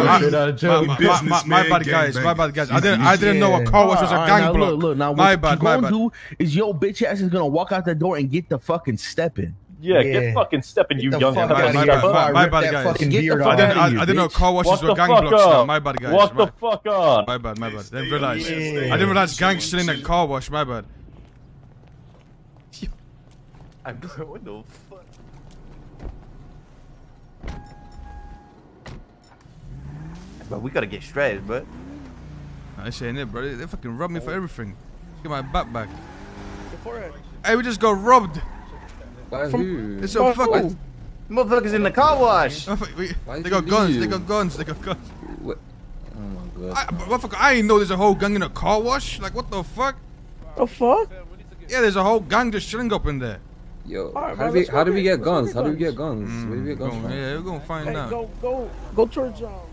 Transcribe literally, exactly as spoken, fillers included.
my, my bad guys, my bad guys. I didn't I didn't know a car wash was a gang block. Look, look, now my what bad, you my gonna bad. do is your bitch ass is gonna walk out the door and get the fucking stepping. Yeah, yeah, get fucking stepping, you young. My bad, my bad, my bad guys. Get the fuck I didn't, out of I, here, I didn't know bitch. car washes were gang blocks. Now. My bad guys. What my, the fuck on? My bad, my bad. Didn't realize. I didn't realize gangs still in the car wash. My bad. I'm going. What the fuck? But we gotta get straight, but. I saying it, bro. They, they fucking robbed me for everything. Get my back back. Hey, we just got robbed. By who? It's so fucking. Motherfuckers in the car wash. We, they got guns. They got guns. They got guns. What? Oh my god. I, motherfucker, I ain't know there's a whole gang in a car wash. Like, what the fuck? The fuck? Yeah, there's a whole gang just chilling up in there. Yo, right, how bro, do we let's how go do we get- get let's go guns? get How do we guns. get guns? Mm, Where do we get guns go- from? Yeah, we're gonna find Hey, out. go, go, go towards um.